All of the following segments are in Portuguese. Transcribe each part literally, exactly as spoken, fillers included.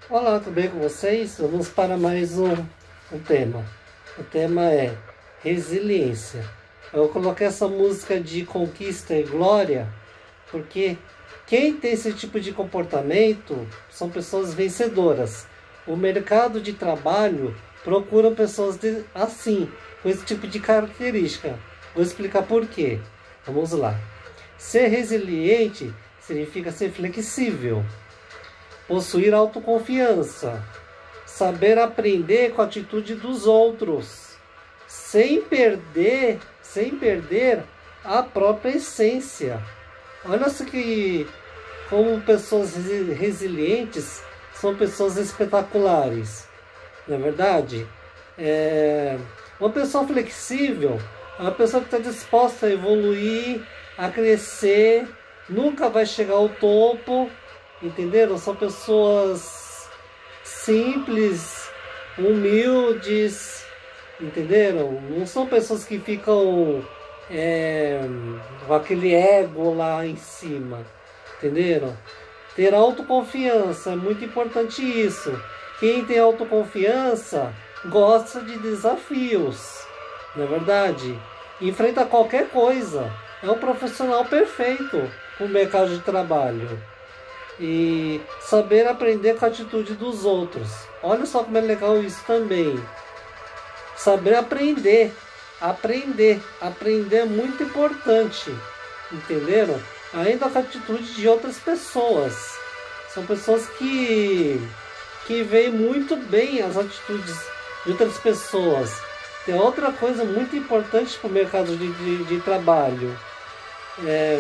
Olá, tudo bem com vocês? Vamos para mais um, um tema. O tema é resiliência. Eu coloquei essa música de conquista e glória porque quem tem esse tipo de comportamento são pessoas vencedoras. O mercado de trabalho procura pessoas de, assim, com esse tipo de característica. Vou explicar por quê. Vamos lá. Ser resiliente significa ser flexível, possuir autoconfiança, saber aprender com a atitude dos outros, sem perder, sem perder a própria essência. Olha só que como pessoas resilientes são pessoas espetaculares, não é verdade? É... Uma pessoa flexível é uma pessoa que está disposta a evoluir, a crescer, nunca vai chegar ao topo. Entenderam? São pessoas simples, humildes, entenderam? Não são pessoas que ficam é, com aquele ego lá em cima, entenderam? Ter autoconfiança, é muito importante isso. Quem tem autoconfiança gosta de desafios, não é verdade? Enfrenta qualquer coisa, é um profissional perfeito no mercado de trabalho. E saber aprender com a atitude dos outros. Olha só como é legal isso também. Saber aprender. Aprender. Aprender é muito importante. Entenderam? Ainda com a atitude de outras pessoas. São pessoas que, que veem muito bem as atitudes de outras pessoas. Tem outra coisa muito importante para o mercado de, de, de trabalho. É...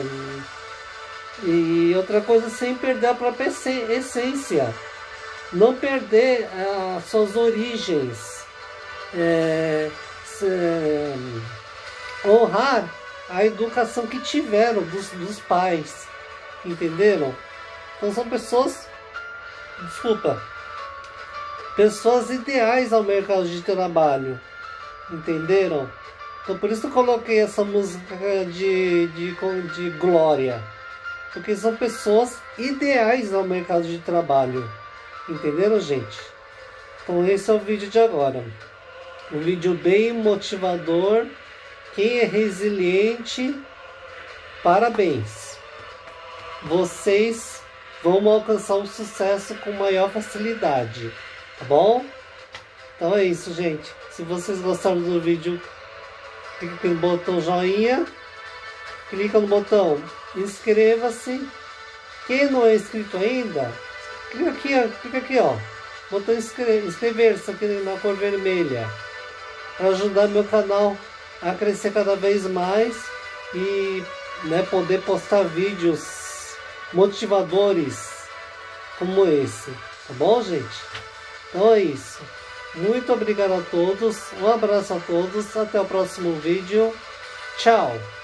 E outra coisa, sem perder a própria essência, não perder as suas origens, é, se, honrar a educação que tiveram dos, dos pais, entenderam? Então são pessoas, desculpa, pessoas ideais ao mercado de trabalho, entenderam? Então por isso eu coloquei essa música de, de, de glória. Porque são pessoas ideais ao mercado de trabalho. Entenderam, gente? Então esse é o vídeo de agora. Um vídeo bem motivador. Quem é resiliente, parabéns. Vocês vão alcançar o sucesso com maior facilidade. Tá bom? Então é isso, gente. Se vocês gostaram do vídeo, clique no botão joinha. Clica no botão inscreva-se. Quem não é inscrito ainda, clica aqui, ó, clica aqui, ó, botão inscrever-se aqui na cor vermelha, para ajudar meu canal a crescer cada vez mais e, né, poder postar vídeos motivadores como esse, tá bom, gente? Então é isso. Muito obrigado a todos, um abraço a todos, até o próximo vídeo, tchau!